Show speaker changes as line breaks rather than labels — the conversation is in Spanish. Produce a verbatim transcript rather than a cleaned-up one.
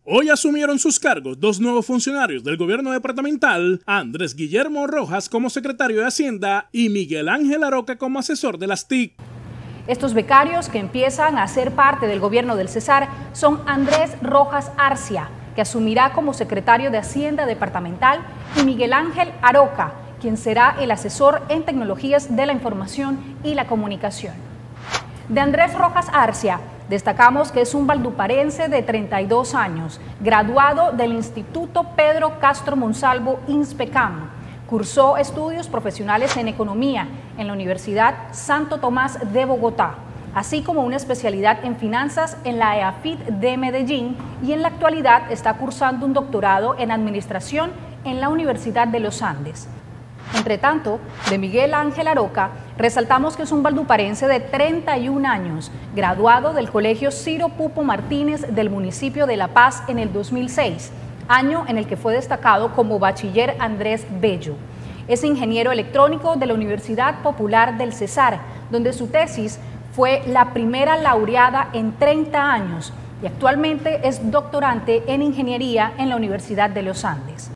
Hoy asumieron sus cargos dos nuevos funcionarios del gobierno departamental, Andrés Guillermo Rojas como secretario de Hacienda y Miguel Ángel Aroca como asesor de las T I C.
Estos becarios que empiezan a ser parte del gobierno del Cesar son Andrés Rojas Arcia, que asumirá como secretario de Hacienda departamental, y Miguel Ángel Aroca, quien será el asesor en tecnologías de la información y la comunicación. De Andrés Rojas Arcia, destacamos que es un valduparense de treinta y dos años, graduado del Instituto Pedro Castro Monsalvo INSPECAM. Cursó estudios profesionales en economía en la Universidad Santo Tomás de Bogotá, así como una especialidad en finanzas en la EAFIT de Medellín, y en la actualidad está cursando un doctorado en administración en la Universidad de los Andes. Entre tanto, de Miguel Ángel Aroca, resaltamos que es un valduparense de treinta y un años, graduado del Colegio Ciro Pupo Martínez del municipio de La Paz en el dos mil seis, año en el que fue destacado como bachiller Andrés Bello. Es ingeniero electrónico de la Universidad Popular del Cesar, donde su tesis fue la primera laureada en treinta años, y actualmente es doctorante en ingeniería en la Universidad de los Andes.